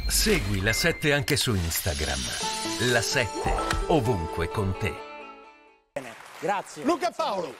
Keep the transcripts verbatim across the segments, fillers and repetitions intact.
Segui La sette anche su Instagram. La sette, ovunque con te. Bene, grazie. Luca Paolo.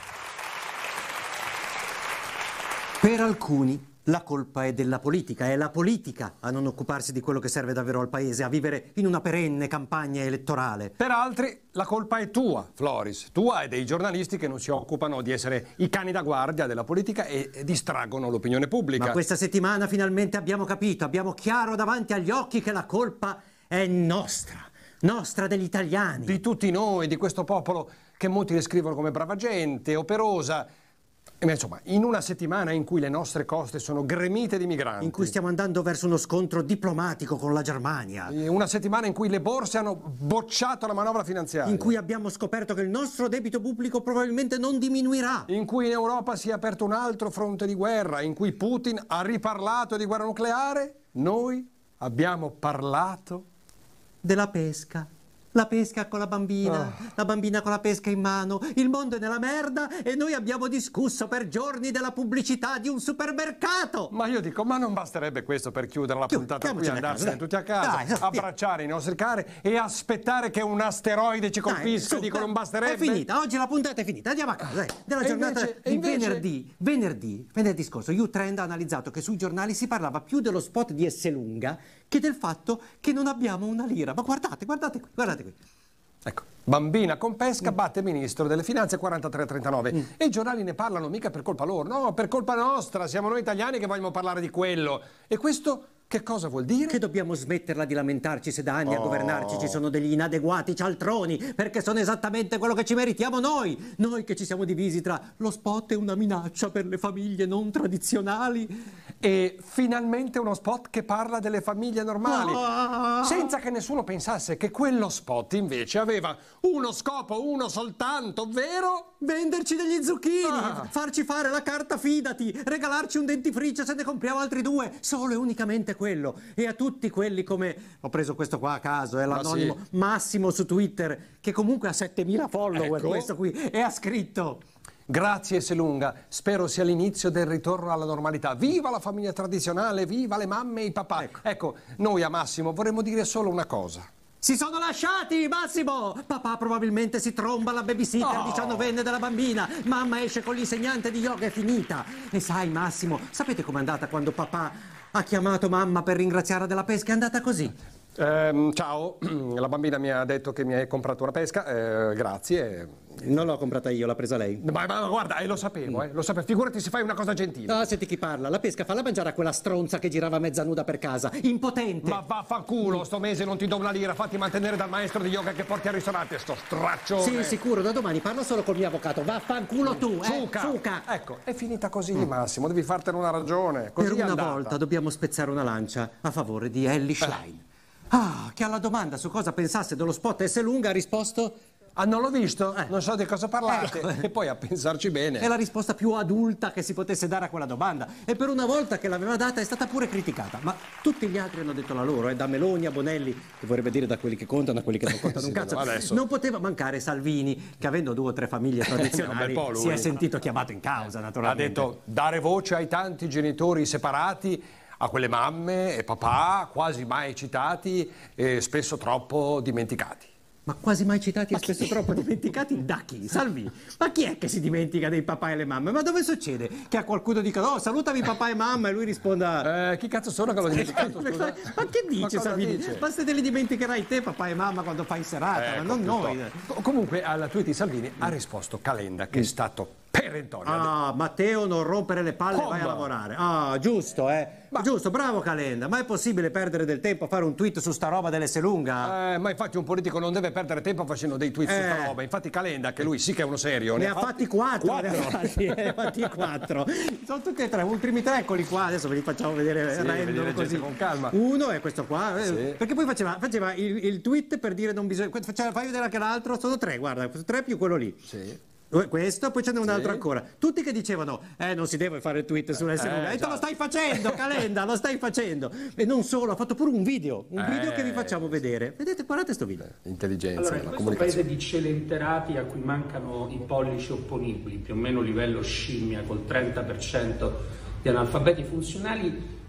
Per alcuni la colpa è della politica, è la politica a non occuparsi di quello che serve davvero al paese, a vivere in una perenne campagna elettorale. Per altri la colpa è tua, Floris, tua e dei giornalisti che non si occupano di essere i cani da guardia della politica e distraggono l'opinione pubblica. Ma questa settimana finalmente abbiamo capito, abbiamo chiaro davanti agli occhi che la colpa è nostra, nostra degli italiani. Di tutti noi, di questo popolo che molti descrivono come brava gente, operosa. Ma insomma, in una settimana in cui le nostre coste sono gremite di migranti, in cui stiamo andando verso uno scontro diplomatico con la Germania, una settimana in cui le borse hanno bocciato la manovra finanziaria, in cui abbiamo scoperto che il nostro debito pubblico probabilmente non diminuirà, in cui in Europa si è aperto un altro fronte di guerra, in cui Putin ha riparlato di guerra nucleare, noi abbiamo parlato della pesca. La pesca con la bambina, oh. la bambina con la pesca in mano, il mondo è nella merda e noi abbiamo discusso per giorni della pubblicità di un supermercato. Ma io dico, ma non basterebbe questo per chiudere la Chiu, puntata qui, andarsene tutti a casa, dai, abbracciare i nostri cari e aspettare che un asteroide ci colpisca? Dai, Dico, non basterebbe? È finita, oggi la puntata è finita, andiamo a casa, dai, della e giornata invece, di invece... venerdì, venerdì, venerdì scorso, U-Trend ha analizzato che sui giornali si parlava più dello spot di Esselunga che del fatto che non abbiamo una lira. Ma guardate, guardate qui, guardate qui. Ecco, bambina con pesca batte ministro delle finanze quarantatré a trentanove mm. e i giornali ne parlano mica per colpa loro, no, per colpa nostra, siamo noi italiani che vogliamo parlare di quello. E questo che cosa vuol dire? Che dobbiamo smetterla di lamentarci se da anni oh. a governarci ci sono degli inadeguati cialtroni, perché sono esattamente quello che ci meritiamo noi, noi che ci siamo divisi tra lo spot e una minaccia per le famiglie non tradizionali. E finalmente uno spot che parla delle famiglie normali, oh. senza che nessuno pensasse che quello spot invece aveva uno scopo, uno soltanto, ovvero venderci degli zucchini, ah. farci fare la carta fidati, regalarci un dentifricio se ne compriamo altri due, solo e unicamente quello. E a tutti quelli come, ho preso questo qua a caso, è l'anonimo sì. Massimo su Twitter, che comunque ha settemila follower, ecco. questo qui, e ha scritto: grazie Esselunga, spero sia l'inizio del ritorno alla normalità. Viva la famiglia tradizionale, viva le mamme e i papà. Ecco, ecco noi a Massimo vorremmo dire solo una cosa. Si sono lasciati, Massimo! Papà probabilmente si tromba la babysitter oh. diciannovenne della bambina. Mamma esce con l'insegnante di yoga, è finita. E sai, Massimo, sapete com'è andata quando papà ha chiamato mamma per ringraziarla della pesca? È andata così. Eh, ciao, la bambina mi ha detto che mi hai comprato una pesca, eh, grazie. Non l'ho comprata io, l'ha presa lei. Ma, ma guarda, eh, lo sapevo, eh, lo sapevo. Figurati se fai una cosa gentile. Ah, senti chi parla. La pesca falla mangiare a quella stronza che girava mezza nuda per casa. Impotente. Ma vaffanculo, sto mese non ti do una lira. Fatti mantenere dal maestro di yoga che porti al ristorante, sto straccione. Sì, sicuro, da domani parlo solo col mio avvocato. Vaffanculo tu, eh. Suca. Suca. Ecco, è finita così, Massimo. Devi fartene una ragione. Così per una andata. volta dobbiamo spezzare una lancia a favore di Ellie Schlein. Eh. Ah, che alla domanda su cosa pensasse dello spot Esselunga ha risposto: ah, non l'ho visto? Eh. Non so di cosa parlate. Eh. E poi a pensarci bene. È la risposta più adulta che si potesse dare a quella domanda. E per una volta che l'aveva data è stata pure criticata. Ma tutti gli altri hanno detto la loro, eh, da Meloni a Bonelli, che vorrebbe dire da quelli che contano a quelli che non contano sì, un cazzo. adesso. Non poteva mancare Salvini, che avendo due o tre famiglie tradizionali no, si è sentito chiamato in causa, naturalmente. Ha detto dare voce ai tanti genitori separati, a quelle mamme e papà quasi mai citati e spesso troppo dimenticati. Ma quasi mai citati Ma e spesso chi? troppo dimenticati da chi? Salvini. Ma chi è che si dimentica dei papà e le mamme? Ma dove succede? Che a qualcuno dica: oh, salutami papà e mamma, e lui risponda: eh, chi cazzo sono che l'ho dimenticato? Scusa? Ma che dice Ma Salvini? dice? Ma se te li dimenticherai te papà e mamma quando fai serata, Ecco, ma non noi. piuttosto. Comunque alla tweet di Salvini ha risposto Calenda, che è stato perentorio. Ah, Matteo, non rompere le palle, Come? vai a lavorare. Ah, giusto, eh. Ma... giusto, bravo Calenda. Ma è possibile perdere del tempo a fare un tweet su sta roba dell'Esselunga? Eh, ma infatti un politico non deve perdere tempo facendo dei tweet Eh. su sta roba. Infatti Calenda, che lui sì che è uno serio, Ne, ne ha fatti, fatti quattro, quattro. Ne ha fatti, ne ha fatti quattro. Sono tutti e tre, i primi tre, eccoli qua, adesso ve li facciamo vedere sì, random così. Con calma. Uno è questo qua, eh, Sì. perché poi faceva, faceva il, il tweet per dire non bisogna, faceva, fai vedere anche l'altro, sono tre, guarda, tre più quello lì. Sì. Questo, poi ce n'è un altro sì. ancora. Tutti che dicevano, eh, non si deve fare il tweet sull'Esselunga. Eh, e te già. lo stai facendo, Calenda, lo stai facendo. E non solo, ha fatto pure un video, un Eh, video che vi facciamo vedere. Vedete, guardate sto video. Intelligenza, Allora, in la questo comunicazione. paese di celenterati a cui mancano i pollici opponibili, più o meno livello scimmia, col trenta per cento di analfabeti funzionali,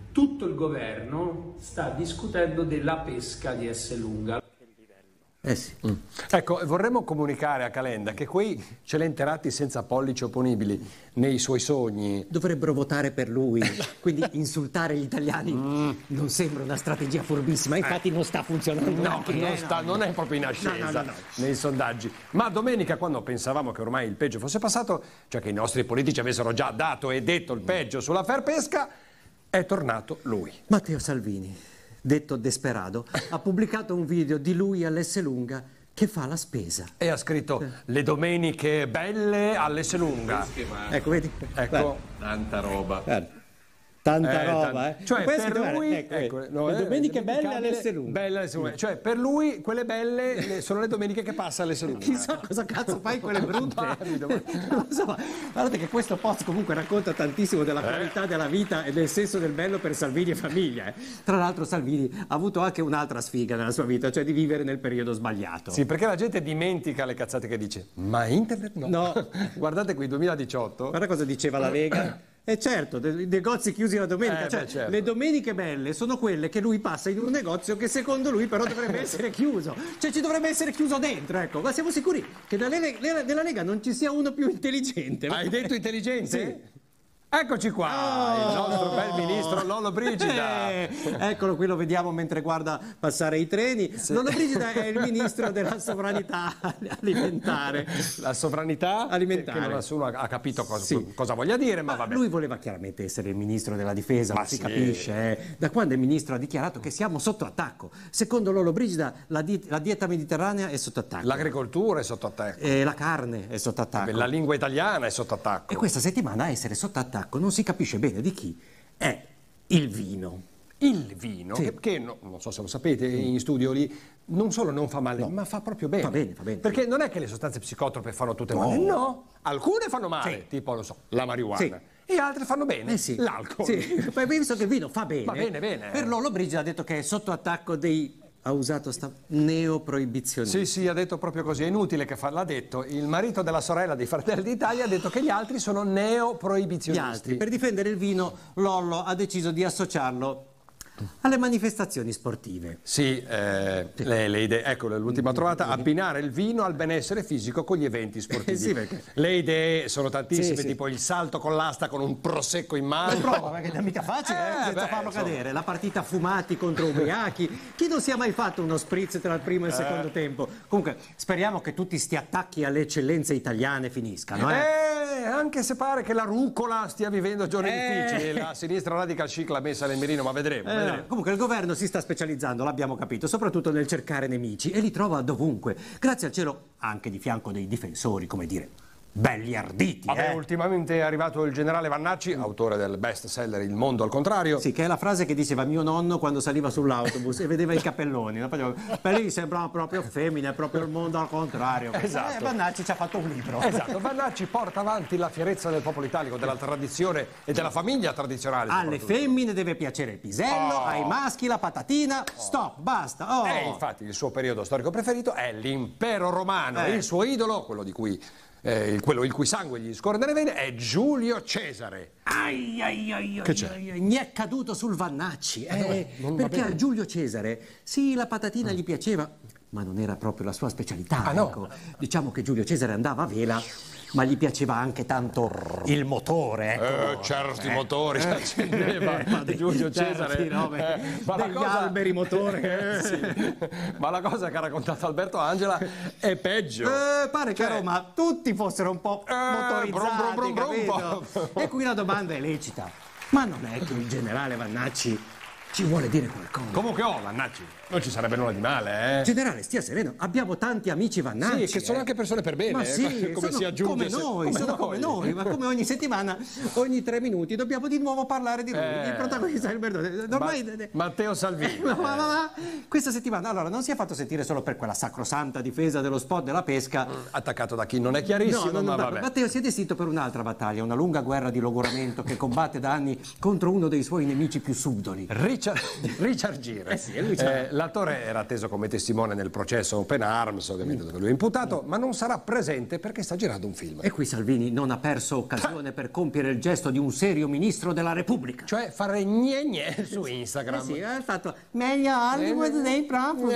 tutto il governo sta discutendo della pesca di Esselunga. Eh sì. Mm. Ecco, vorremmo comunicare a Calenda che quei celenterati senza pollici opponibili nei suoi sogni Dovrebbero votare per lui, quindi insultare gli italiani Mm. non sembra una strategia furbissima, infatti non sta funzionando. no, neanche, non, eh, sta- no. non è proprio in ascesa No, no, no, no. nei sondaggi. Ma domenica, quando pensavamo che ormai il peggio fosse passato, cioè che i nostri politici avessero già dato e detto il peggio sull'affaire pesca, è tornato lui. Matteo Salvini, detto Desperado, ha pubblicato un video di lui all'Esselunga che fa la spesa. E ha scritto le domeniche belle all'Esselunga. Ecco, vedi? Ecco. Tanta roba. Guarda. Tanta Eh, roba, tan- eh. Cioè, Questo, per guarda, lui, ecco, ecco, ecco, no, le eh, domeniche belle dimenticabile, all'Esselunga. belle all'Esselunga. Cioè, per lui, quelle belle le- sono le domeniche che passa all'Esselunga. Chissà cosa cazzo fai quelle brutte. Valido, ma- Non lo so, ma guardate che questo post comunque racconta tantissimo della qualità della vita e del senso del bello per Salvini e famiglia. eh. Tra l'altro Salvini ha avuto anche un'altra sfiga nella sua vita, cioè di vivere nel periodo sbagliato. Sì, perché la gente dimentica le cazzate che dice. Ma internet no. No. Guardate qui, duemiladiciotto. Guarda cosa diceva la Lega. E certo, de- i negozi chiusi la domenica, Eh, cioè beh, certo. le domeniche belle sono quelle che lui passa in un negozio che secondo lui però dovrebbe essere chiuso, cioè ci dovrebbe essere chiuso dentro, ecco, ma siamo sicuri che nella Lega, nella Lega non ci sia uno più intelligente? Hai detto intelligente? Sì. Eccoci qua, Oh! il nostro bel ministro Lollo Brigida. Eh, eccolo qui, lo vediamo mentre guarda passare i treni. Lollo Brigida è il ministro della sovranità alimentare. La sovranità Alimentare. che non nessuno ha ha capito cosa, Sì. cosa voglia dire, ma, Ma vabbè. lui voleva chiaramente essere il ministro della difesa, Ma ma si sì. capisce. eh. Da quando il ministro ha dichiarato che siamo sotto attacco. Secondo Lollo Brigida la, di- la dieta mediterranea è sotto attacco. L'agricoltura è sotto attacco, E la carne è sotto attacco. la lingua italiana è sotto attacco. E questa settimana a essere sotto attacco, non si capisce bene di chi, è il vino. Il vino, Sì. che, che no- non so se lo sapete, in studio lì non solo non fa male, ma fa proprio bene. Fa bene, fa bene. Perché non è che le sostanze psicotrope fanno tutte No. male, no. Alcune fanno male, Sì. tipo, non so, la marijuana. Sì. E altre fanno bene, Eh sì. l'alcol. Sì. Poi visto che il vino fa bene. Va bene, bene. Per Lollo Brigida ha detto che è sotto attacco dei, ha usato sta neoproibizionisti. Sì, sì, ha detto proprio così, è inutile che fa, l'ha detto. Il marito della sorella dei Fratelli d'Italia ha detto che gli altri sono Gli neoproibizionisti. altri, per difendere il vino, Lollo ha deciso di associarlo alle manifestazioni sportive. Sì, eh, le, le idee, ecco l'ultima trovata, abbinare il vino al benessere fisico con gli eventi sportivi. Sì, perché- Le idee sono tantissime, Sì, sì. tipo il salto con l'asta con un prosecco in mano. Ma prova, perché è mica facile, eh, Eh, senza beh, farlo insomma. cadere. La partita fumati contro ubriachi. Chi non si è mai fatto uno spritz tra il primo e il secondo Eh. tempo? Comunque, speriamo che tutti sti attacchi alle eccellenze italiane finiscano, eh. Eh, anche se pare che la rucola stia vivendo giorni Eh. difficili, la sinistra radical chic l'ha messa nel mirino, ma vedremo. Eh, vedremo. comunque il governo si sta specializzando, l'abbiamo capito, soprattutto nel cercare nemici e li trova dovunque. Grazie al cielo anche di fianco dei difensori, come dire, belli arditi, Vabbè, eh. ultimamente è arrivato il generale Vannacci, autore del best seller Il mondo al contrario. Sì, che è la frase che diceva mio nonno quando saliva sull'autobus e vedeva i cappelloni. No? Faceva, per lì sembrava proprio femmine, proprio il mondo al contrario. Esatto. E Vannacci ci ha fatto un libro. Esatto, Vannacci porta avanti la fierezza del popolo italico, della tradizione e della famiglia tradizionale. Alle soprattutto. femmine deve piacere il pisello, Oh. ai maschi la patatina. Stop, basta. Oh. E infatti il suo periodo storico preferito è l'impero romano. Eh. Il suo idolo, quello di cui eh, il- quello il cui sangue gli scorre nelle vene, è Giulio Cesare. Ai, ai, ai, Che ai, c'è? ai, ai, mi è caduto sul Vannacci. eh, non va perché bene. a Giulio Cesare, sì, la patatina gli piaceva, ma non era proprio la sua specialità. Ah, no? ecco. Diciamo che Giulio Cesare andava a vela, ma gli piaceva anche tanto il motore. Ecco. Eh, certi motori si accendeva ma dei- Giulio certi, Cesare. no, beh, Eh, ma la degli cosa- alberi motore. Eh, sì. Ma la cosa che ha raccontato Alberto Angela è peggio. Eh, pare che a Cioè, Roma tutti fossero un po' Eh, motorizzati, brum, brum, brum, brum, capito? po'. E qui la domanda è lecita. Ma non è che il generale Vannacci ci vuole dire qualcosa? Comunque, oh, Vannacci, non ci sarebbe nulla di male, eh? Generale, stia sereno, abbiamo tanti amici Vannacci. Sì, che sono eh. anche persone per bene, Ma eh, sì, come sono si aggiunge come se- noi, come sono noi. come noi, ma come ogni settimana, ogni tre minuti dobbiamo di nuovo parlare di lui. Eh. Il protagonista è Alberto. Ormai Ma- Matteo Salvini. Ma, ma- ma- ma- questa settimana allora non si è fatto sentire solo per quella sacrosanta difesa dello spot della pesca. Attaccato da chi non è chiarissimo, No, no, no, ma ma- vabbè. Matteo si è destinto per un'altra battaglia, una lunga guerra di logoramento che combatte da anni contro uno dei suoi nemici più subdoli. Richard, Richard Gere. Eh sì, e lui c'ha- Eh, l'attore era atteso come testimone nel processo Open Arms, ovviamente dove lui è imputato, ma non sarà presente perché sta girando un film. E qui Salvini non ha perso occasione per compiere il gesto di un serio ministro della Repubblica. Cioè fare gne gne su Instagram. Eh sì, ha fatto meglio Hollywood dei profughi.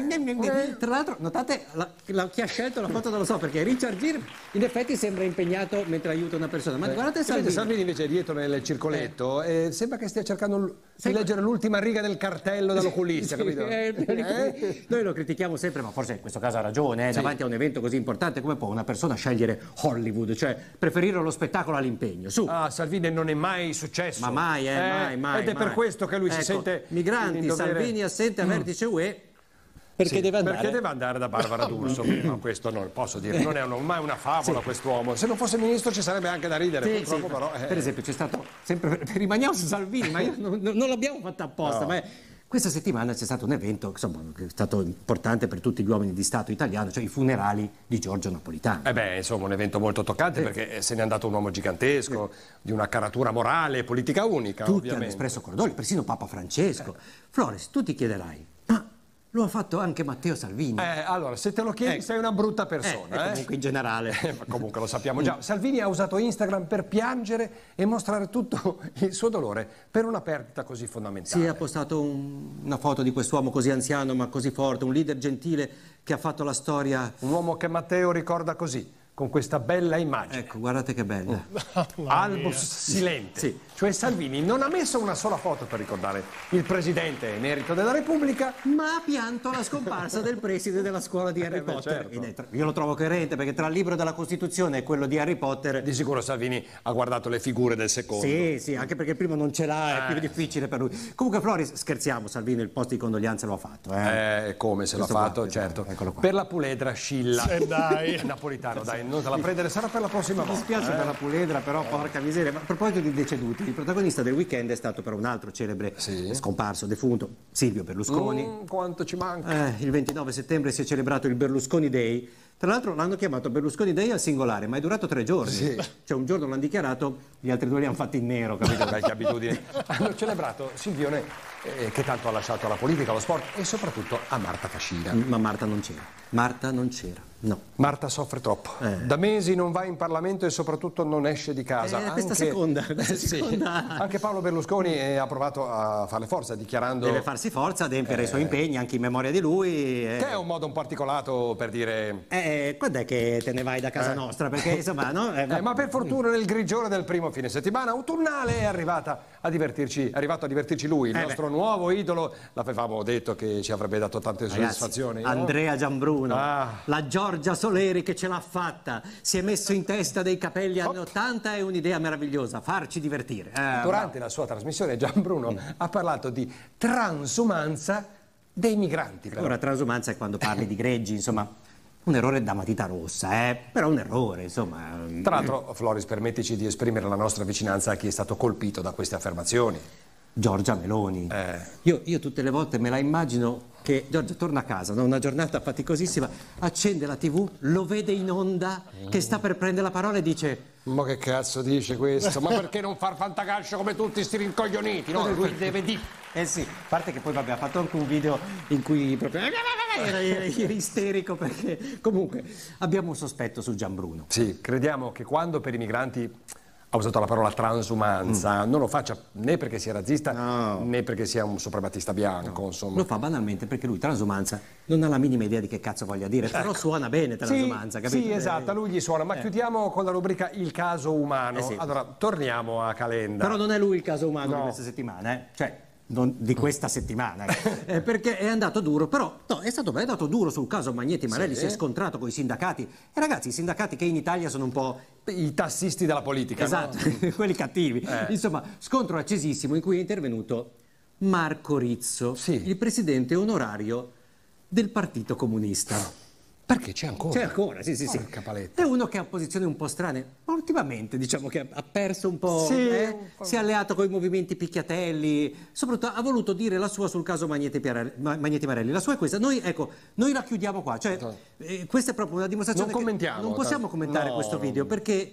Eh. Tra l'altro, notate la- la- chi ha scelto la foto non lo so, perché Richard Gere in effetti sembra impegnato mentre aiuta una persona. Ma guardate Salvini. Salvini. Salvini invece è dietro nel circoletto e sembra che stia cercando l- di leggere l'ultima riga del cartello dall'oculista, Sì, capito? eh, Eh? Noi lo critichiamo sempre, ma forse in questo caso ha ragione, eh, davanti a un evento così importante, come può una persona scegliere Hollywood, cioè preferire lo spettacolo all'impegno? Su. Ah, Salvini non è mai successo. Ma mai, eh, mai, mai. Ed è per mai. questo che lui si Ecco, sente migranti, in dovere- Salvini assente a vertice U E. Perché Sì, deve andare? Perché deve andare da Barbara D'Urso. Ma questo non posso dire, non è un- mai una favola quest'uomo. Se non fosse ministro ci sarebbe anche da ridere, Sì, purtroppo sì, però. eh. Per esempio c'è stato sempre, rimaniamo su Salvini, ma io non, non l'abbiamo fatta apposta. No. Ma è- questa settimana c'è stato un evento insomma, che è stato importante per tutti gli uomini di Stato italiano, cioè i funerali di Giorgio Napolitano. Eh beh, insomma, un evento molto toccante perché se n'è andato un uomo gigantesco, di una caratura morale e politica unica, Tutti hanno ovviamente. espresso cordoglio, persino Papa Francesco. Flores, tu ti chiederai, ma lo ha fatto anche Matteo Salvini? Eh, allora, se te lo chiedi, Eh. sei una brutta Eh, persona. e eh. comunque in generale. Eh, ma comunque lo sappiamo già. Salvini ha usato Instagram per piangere e mostrare tutto il suo dolore per una perdita così fondamentale. Sì, ha postato un- una foto di quest'uomo così anziano ma così forte, un leader gentile che ha fatto la storia. Un uomo che Matteo ricorda così, con questa bella immagine. Ecco, guardate che bella. Albus silente. Sì. Cioè Salvini non ha messo una sola foto per ricordare il presidente emerito della Repubblica. Ma ha pianto la scomparsa del preside della scuola di Harry Eh beh, Potter. certo. Ed è tra- io lo trovo coerente perché tra il libro della Costituzione e quello di Harry Potter. Di sicuro Salvini ha guardato le figure del secondo. Sì, sì, anche perché il primo non ce l'ha, è più Eh. difficile per lui. Comunque, Floris, scherziamo, Salvini il posto di condoglianza lo ha fatto. Eh. Eh, come se l'ha Questo qua, fatto, questo certo. qua, eccolo qua. Per la puledra Scilla. Eh, dai. Napolitano, dai, non te la prendere, sarà per la prossima Mi volta. dispiace per la puledra, però porca miseria. Ma a proposito di deceduti, il protagonista del weekend è stato però un altro celebre Sì. scomparso, defunto, Silvio Berlusconi. Mm, quanto ci manca. Eh, il ventinove settembre si è celebrato il Berlusconi Day. Tra l'altro l'hanno chiamato Berlusconi Day al singolare, ma è durato tre giorni. Cioè un giorno l'hanno dichiarato, gli altri due li hanno fatti in nero, capito? Vecchie abitudini. Hanno celebrato Silvione, eh, che tanto ha lasciato alla politica, allo sport e soprattutto a Marta Fascina. Ma Marta non c'era. Marta non c'era. No. Marta soffre troppo. Eh. Da mesi non va in Parlamento e soprattutto non esce di casa. Eh, questa seconda, questa Eh, sì. seconda. Anche Paolo Berlusconi eh, ha provato a farle forza, dichiarando Deve farsi forza, adempiere i suoi impegni, anche in memoria di lui. eh. che è un modo un po' articolato per dire... Eh, quando è che te ne vai da casa nostra? Perché insomma, no? Eh, Eh, ma per fortuna nel grigiore del primo fine settimana autunnale è arrivata a divertirci, è arrivato a divertirci lui, il Eh, nostro nuovo idolo. L'avevamo detto che ci avrebbe dato tante Ragazzi, soddisfazioni. no? Andrea Gianbruno, Ah. la Giorgia Soleri che ce l'ha fatta, si è messo in testa dei capelli anni ottanta, è un'idea meravigliosa, farci divertire. Eh, Durante la sua trasmissione Gianbruno Mm. ha parlato di transumanza dei migranti. però. Ora, transumanza è quando parli di greggi, insomma, un errore da matita rossa, eh? Però un errore, insomma. Tra l'altro, Floris, permettici di esprimere la nostra vicinanza a chi è stato colpito da queste affermazioni. Giorgia Meloni. Eh. Io, io tutte le volte me la immagino che Giorgia torna a casa, no? Una giornata faticosissima, accende la tivù, lo vede in onda, che sta per prendere la parola e dice... Ma che cazzo dice questo? Ma perché non far fantacalcio come tutti sti rincoglioniti? No, lui deve dire... Eh sì, a parte che poi vabbè, ha fatto anche un video in cui proprio era, era, era isterico perché comunque abbiamo un sospetto su Gianbruno. Sì, crediamo che quando per i migranti ha usato la parola transumanza, non lo faccia né perché sia razzista No. né perché sia un sopremmatista bianco, insomma. Lo fa banalmente perché lui transumanza non ha la minima idea di che cazzo voglia dire, però suona bene transumanza, sì, capito? sì, esatto, a lui gli suona. Ma chiudiamo con la rubrica Il caso umano. Eh sì. Allora, torniamo a Calenda. Però non è lui il caso umano No. di questa settimana, eh? Cioè, non di questa settimana, eh, perché è andato duro, però no, è stato, è andato duro sul caso Magneti Marelli, Sì. si è scontrato con i sindacati. E ragazzi, i sindacati che in Italia sono un po'... I tassisti della politica, Esatto, no? quelli cattivi. Eh. Insomma, scontro accesissimo in cui è intervenuto Marco Rizzo, Sì. il presidente onorario del Partito Comunista. Perché c'è ancora? C'è ancora, sì, sì, sì. Porca paletta. È uno che ha posizioni un po' strane, ma ultimamente diciamo che ha perso un po', Sì, eh? un po'. Si è alleato con i movimenti picchiatelli, soprattutto ha voluto dire la sua sul caso Magneti, Piarelli- Ma- Magneti Marelli. La sua è questa, noi, ecco, noi la chiudiamo qua, cioè, eh, questa è proprio una dimostrazione Non che commentiamo, non possiamo tanto. commentare No, questo no. video perché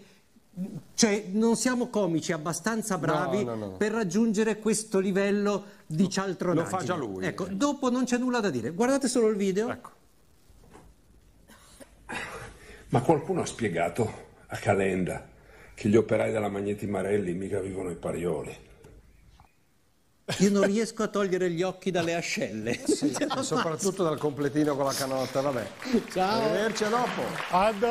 Cioè, non siamo comici abbastanza bravi No, no, no. per raggiungere questo livello di cialtronaggine. Lo fa già lui. Ecco, dopo non c'è nulla da dire. Guardate solo il video. Ecco. Ma qualcuno ha spiegato a Calenda che gli operai della Magneti Marelli mica vivono ai Parioli? Io non riesco a togliere gli occhi dalle ascelle. Sì, soprattutto dal completino con la canotta, vabbè. Ciao. Arrivederci a dopo.